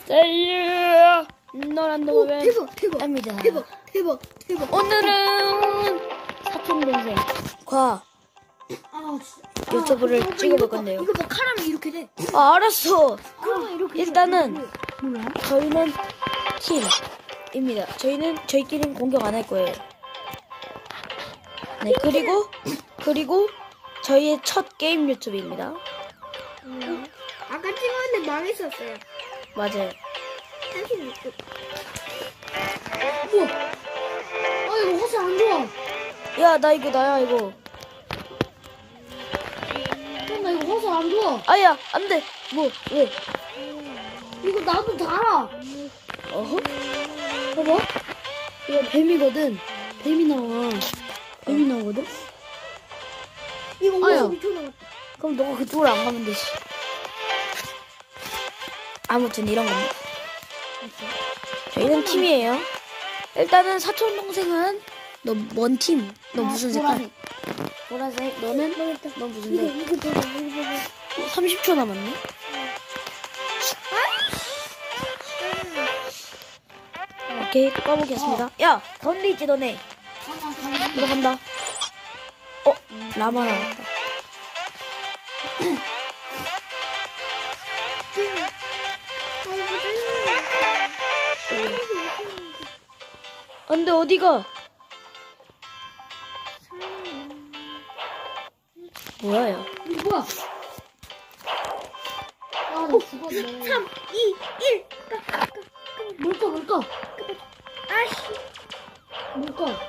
세유 너란 놈은 대박. 합니다. 대박. 오늘은 사촌 동생과 진짜. 유튜브를 찍어볼 건데요. 이거 봐, 카라멜 이렇게 돼. 알았어. 카라멜 이렇게 일단은 돼. 몰라? 저희는 팀입니다. 저희끼리는 공격 안 할 거예요. 네, 그리고 저희의 첫 게임 유튜브입니다. 아까 찍었는데 망했었어요. 맞아요. 36분. 우와. 이거 화살 안 좋아. 야, 나 이거 나야 이거. 나 이거 화살 안 좋아. 아야, 안 돼. 뭐, 왜? 이거 나도 달아. 어허? 봐봐. 이거 뱀이거든. 뱀이 나오거든. 이거 아야. 엄청 미쳐나갔다. 그럼 너가 그쪽으로 안 가면 되지. 아무튼 이런 겁니다. 저희는 팀이에요. 일단은 사촌 동생은 너 뭔 팀? 너 무슨 색깔? 보라색. 너는 무슨 색? 이거 봐봐. 30초 남았네. 오케이, 까보겠습니다. 야, 가운데 있지 너네. 이거 간다. 라마 나왔다. 근데 어디가? 뭐야, 야. 이거 뭐야? 나 죽었네. 3, 2, 1. 뭘까? 아씨. 뭘까?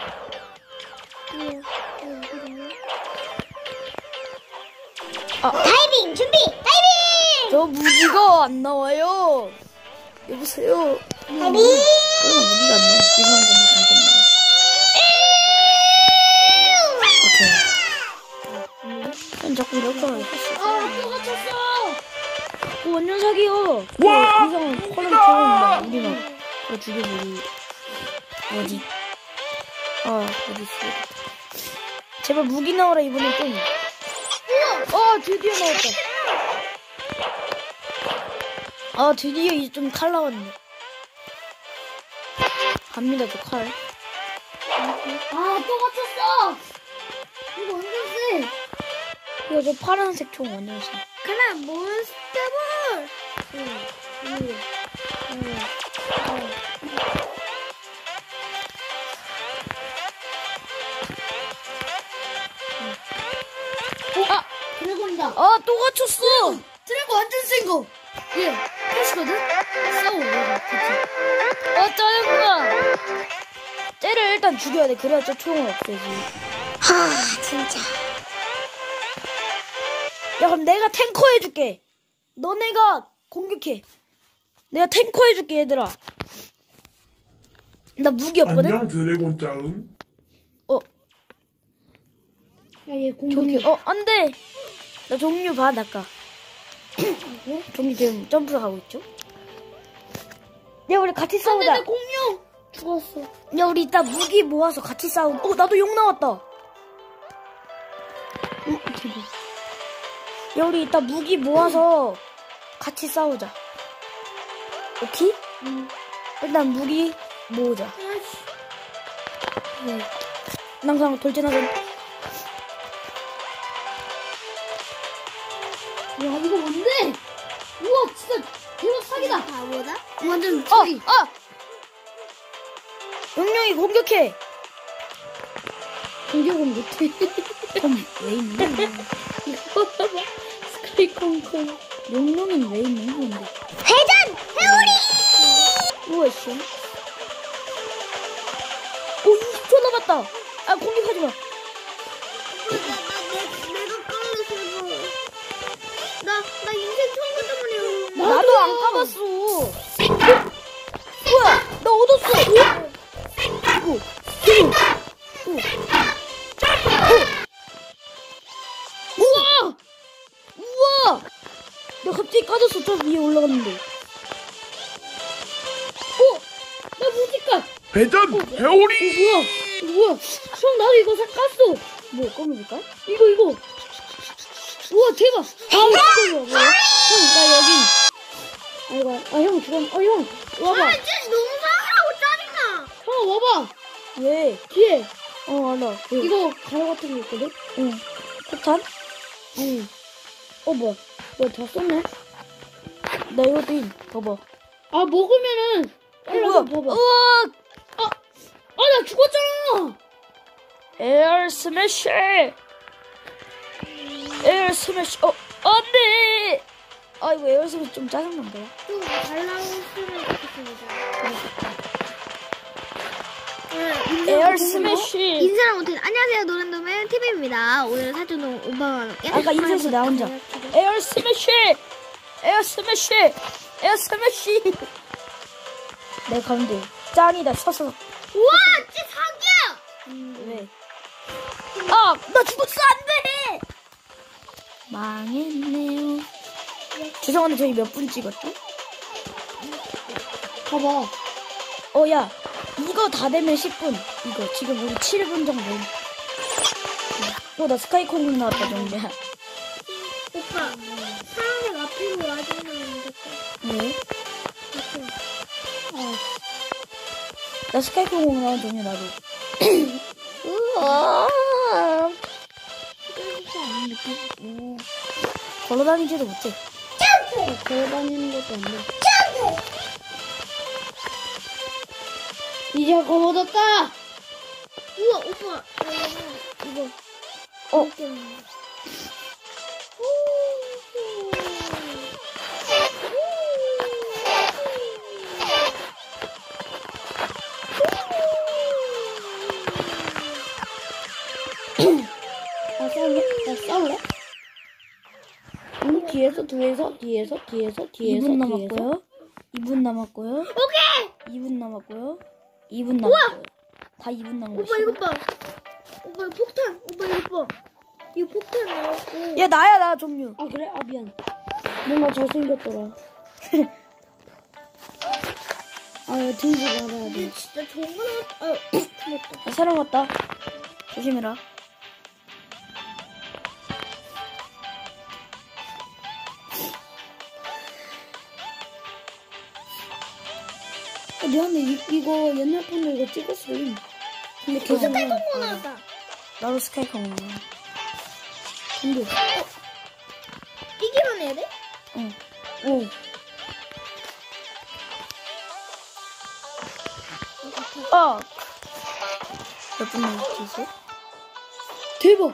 다이빙 준비. 다이빙. 저 무기가 안 나와요. 여보세요. 다이빙. 무기가 안 나와. 이상한 것만 잠깐 나와. 오케이. 자꾸 이렇게 하네. 또 갇혔어. 완전 사기요. 이상한 컬러처럼 막 우리만 죽여버리. 어디? 어디 있어? 제발 무기 나와라 이번엔 좀. 드디어 나왔다. 드디어 이제 좀 칼 나왔네. 갑니다, 저 칼. 또 갇혔어. 이거 완전 세. 이거 저 파란색 총 완전 세. 그래 몬스터볼. 드래곤이다. 또 갇혔어. 드래곤 완전 센 거. 얘 패시거든. 싸워. 같이. 짜증나. 쟤를 일단 죽여야 돼. 그래야 저 총을 없애지. 진짜. 야, 그럼 내가 탱커 해줄게. 너네가 공격해. 내가 탱커 해줄게, 얘들아. 나 무기 없거든? 안녕 드래곤 짱. 야얘 종류, 안 돼! 나 종류 봐, 아까. 종류 지금 점프하고 있죠? 야, 우리 같이 싸우자. 내 공룡 죽었어. 야, 우리 이따 무기 모아서 같이 싸우자. 나도 욕 나왔다. 대박. 야, 우리 이따 무기 모아서 같이 싸우자. 오케이? 일단 무기 모으자. 네. 난 그냥 돌진하자. 야 이거 뭔데? 우와 진짜 대박 사기다. 뭐다? 완전 사기. 용룡이 공격해. 공격은 못해. 그럼 왜 있는 스카이콩콩. 용룡은 왜 있는 건데? 회전 회오리. 우와, 씨. 20초 남았다. 공격하지 마. 내가 까먹었어. 나 인생 처음 봤단 말이야. 나도 안 까봤어. 뭐야? 나 얻었어. 우와! 나 갑자기 까졌어. 저 위에 올라갔는데. 나 무지까. 회전 회오리. 뭐야? 형 나도 이거 깠어. 뭐, 꺼내볼까? 이거. 우와 대박. 뭐야? 형, 나 여기. 아이고. 형 죽었. 형 와봐. 진짜 너무 상하고 짜증나. 형 와봐. 왜? 뒤에 알아. 왜? 이거 가루 같은 거 있거든. 응. 폭탄? 아니. 뭐야? 뭐야 다 썼네? 나 이것도 인. 봐봐. 아 먹으면은. 빨리 와서 뭐야? 봐봐. 우와! 나 죽었잖아. 에어 스매시! 에어 스매시! 안 돼! 이거 에어 스매시 좀 짜증난다. 좀 잘 나왔으면 좋겠습니다. 에어 스매시! 인사를 못해. 안녕하세요, 노란돔의 TV입니다. 오늘 사주는 5만원 넘게. 아까 인사했어, 나 혼자. 에어 스매시! 에어 스매시! 에어 스매시! 내 가운데 짱이다 쳤어. 우와, 진짜 사기야! 왜? 나 죽었어, 안 돼! 망했네요. 죄송한데 저희 몇 분 찍었죠? 봐봐. 야, 이거 다 되면 10분. 이거 지금 우리 7분 정도. 나 스카이콩 나왔다, 정도야. 오빠, 사랑색 앞으로 와주면 안 될까? 왜? 나 스카이콩 나온 정도 나도. 걸어다니지도 못해. 걸어다니는 것도 안 돼. 이제 거머졌다. 우와, 오빠, 이거. 나 싸울래? 뒤에서 2분 남았고요. 2분 남았고요. 오케이! 2분 남았고요. 2분 남았고요. 다 2분 남았고요. 오빠, 이거 봐. 오빠, 이거 폭탄. 오빠, 이거 봐. 이거 폭탄 나왔고. 야, 나야, 나 종류. 그래? 미안. 뭔가 잘생겼더라. 들지 말아야 돼. 근데 진짜 좋은 거 나왔다. 맞다. 사람 왔다. 조심해라. 미안해. 이거 옛날 판도 이거 찍었어. 근데 계속 스카이콩 나왔다. 나도 스카이콩 나와. 근데 뛰기만 해야 돼? 몇 분 남았지? 대박.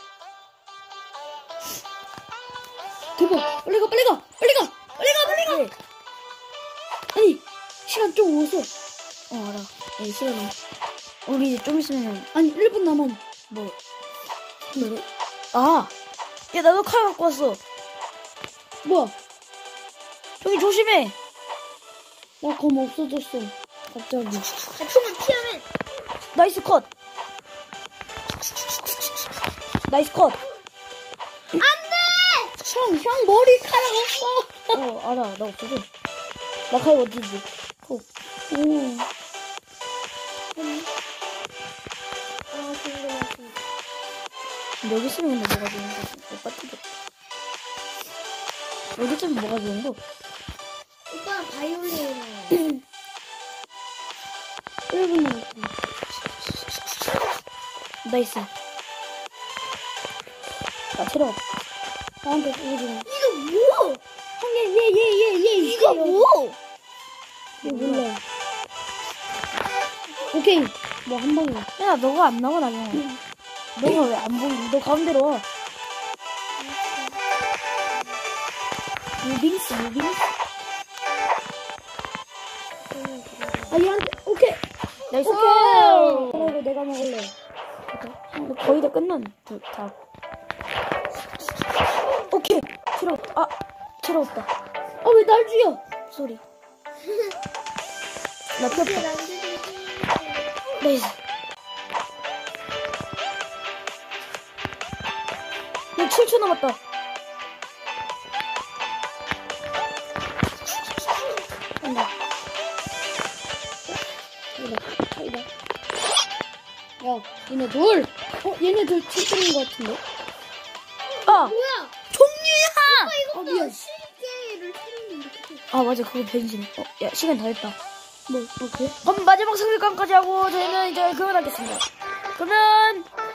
빨리 가. 네. 아니 시간 좀 오서. 알아. 시간이. 우리 이제 좀 있으면, 아니 1분 남았. 뭐. 야, 나도 칼 갖고 왔어. 뭐야? 저기 조심해. 나 검 없어졌어. 갑자기. 총을 피하면. 나이스 컷. 나이스 컷. 형 머리카락 없어. 알아. 나 없어져. 나 칼 어디지? 궁금하다. 여기 있으면 근데 뭐가 좋은 거지? 오빠 튀겨. 여기 있으면 뭐가 좋은 거? 오빠, 바이올린. 1분 남았어. 나이스. 나 체력. 나한테 보여주네. 이거 뭐? 얘. 이거 뭐? 얘 몰라. 오케이. 뭐 한 방이야. 야, 너가 안 나와, 나중에. 너가 왜 안 보이니? 너 가운데로 와. 무빙스. 얘한테 오케이. 나이스. 이거 내가 먹을래. 거의 다 끝난. 다. 오케이. 체력없다. 왜 날 죽여? 소리. 나 폈다. 나이스. 야, 7초 남았다. 간다. 야, 얘네 둘. 얘네 둘 치트인 것 같은데? 뭐야? 뭐야? 종류야! 이거 미안. 시계를 찾는 게 아 맞아 그거 변신. 야 시간 다 됐다. 뭐, 오케이. 그럼 마지막 승리감까지 하고 저희는 이제 그만하겠습니다. 그러면